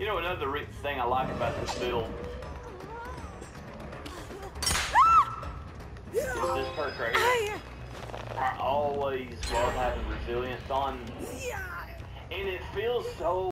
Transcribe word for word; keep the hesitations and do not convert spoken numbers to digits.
You know, another re thing I like about this build is this perk right here. I always love having resilience on, and it feels so